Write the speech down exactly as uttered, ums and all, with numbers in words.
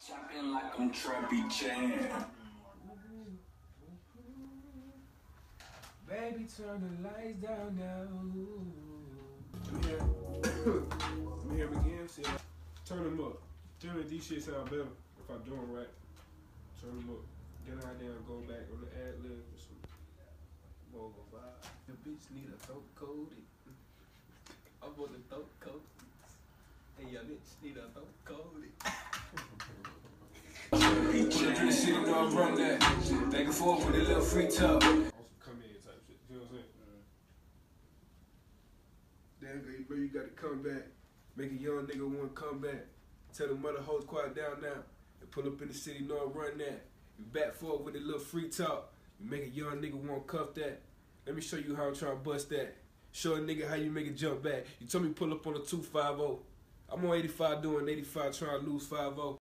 Chopping like I'm Trappy Chan. Baby, turn the lights down now. I'm here. I'm here again. See, turn them up. Tell me if these shit sound better if I do them right. Turn them up. Then I then go back on the ad lib with some more vibe. The bitch need a throat coated. I want the throat coated. Hey, your bitch need a throat coated. Trappy shit, you know I run that. Back and forth with a little free talk. Come in type shit. You know what I'm saying? Damn, bro, you gotta come back. Make a young nigga wanna come back. Tell the mother hoes quiet down now. And pull up in the city, know I run that. You back forward with a little free talk. You make a young nigga wanna cuff that. Let me show you how I'm trying to bust that. Show a nigga how you make it jump back. You told me pull up on a two five oh. I'm on eighty-five doing eighty-five trying to lose five oh.